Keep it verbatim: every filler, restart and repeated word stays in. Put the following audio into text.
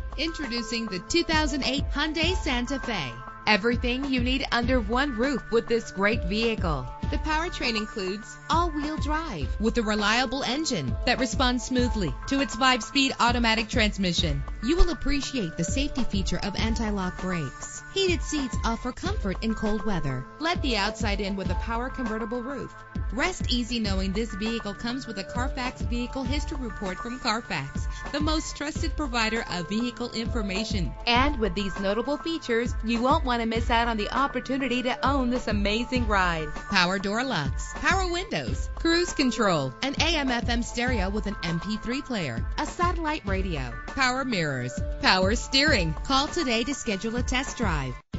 Introducing the two thousand eight Hyundai Santa Fe. Everything you need under one roof with this great vehicle. The powertrain includes all-wheel drive with a reliable engine that responds smoothly to its five-speed automatic transmission. You will appreciate the safety feature of anti-lock brakes. Heated seats offer comfort in cold weather. Let the outside in with a power convertible roof. Rest easy knowing this vehicle comes with a Carfax Vehicle History Report from Carfax, the most trusted provider of vehicle information. And with these notable features, you won't want to miss out on the opportunity to own this amazing ride. Power door locks, power windows, cruise control, an A M F M stereo with an M P three player, a satellite radio, power mirrors, power steering. Call today to schedule a test drive.